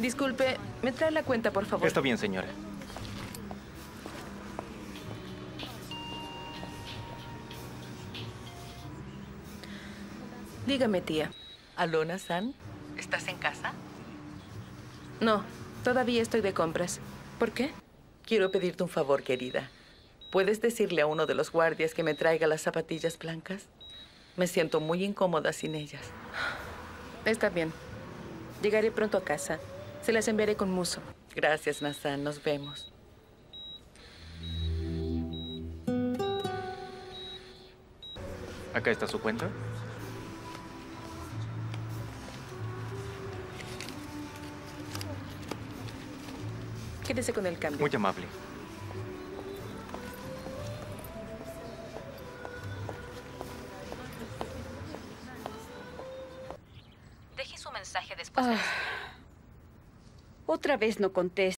Disculpe, ¿me trae la cuenta, por favor? Está bien, señora. Dígame, tía. Alona-san, ¿estás en casa? No, todavía estoy de compras. ¿Por qué? Quiero pedirte un favor, querida. ¿Puedes decirle a uno de los guardias que me traiga las zapatillas blancas? Me siento muy incómoda sin ellas. Está bien. Llegaré pronto a casa. Se las enviaré con Muso. Gracias, Nasan. Nos vemos. Acá está su cuenta. Quédese con el cambio. Muy amable. Deje su mensaje después. Otra vez no contesta.